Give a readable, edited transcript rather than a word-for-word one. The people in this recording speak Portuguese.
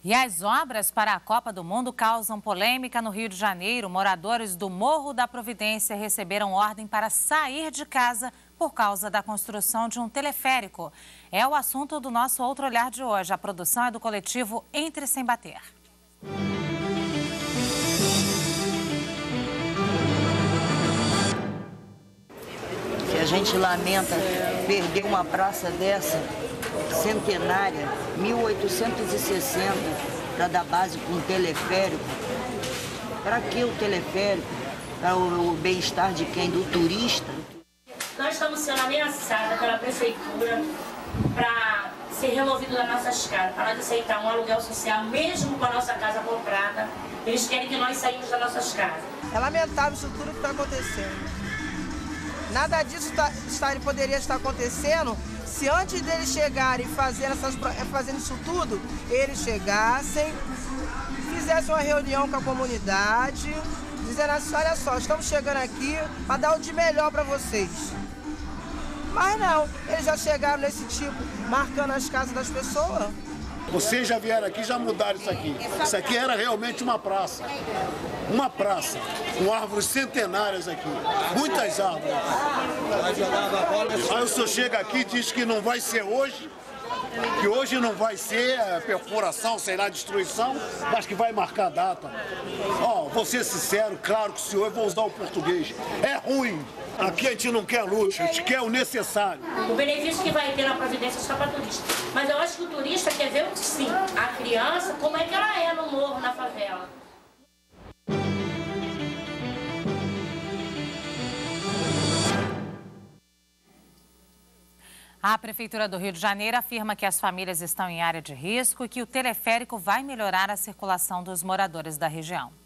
E as obras para a Copa do Mundo causam polêmica no Rio de Janeiro. Moradores do Morro da Providência receberam ordem para sair de casa por causa da construção de um teleférico. É o assunto do nosso Outro Olhar de hoje. A produção é do coletivo Entre Sem Bater. A gente lamenta perder uma praça dessa, centenária, 1860, para dar base com um teleférico. Para que o teleférico? Para o bem-estar de quem? Do turista? Nós estamos sendo ameaçadas pela prefeitura para ser removido das nossas casas, para nós aceitar um aluguel social, mesmo com a nossa casa comprada. Eles querem que nós saímos das nossas casas. É lamentável isso tudo que está acontecendo. Nada disso poderia estar acontecendo se antes deles chegarem fazendo isso tudo, eles chegassem, fizessem uma reunião com a comunidade, dizendo assim, olha só, estamos chegando aqui para dar o de melhor para vocês. Mas não, eles já chegaram nesse tipo, marcando as casas das pessoas. Vocês já vieram aqui, já mudaram isso aqui. Isso aqui era realmente uma praça. Uma praça, com árvores centenárias aqui. Muitas árvores. Aí o senhor chega aqui e diz que não vai ser hoje, que hoje não vai ser perfuração, sei lá, destruição, mas que vai marcar a data. Ó, vou ser sincero, claro que o senhor, eu vou usar o português, é ruim. Aqui a gente não quer luxo, a gente quer o necessário. O benefício que vai ter na Providência é só para turista. Mas eu acho que o turista quer ver, sim, a criança, como é que ela é no morro, na favela. A Prefeitura do Rio de Janeiro afirma que as famílias estão em área de risco e que o teleférico vai melhorar a circulação dos moradores da região.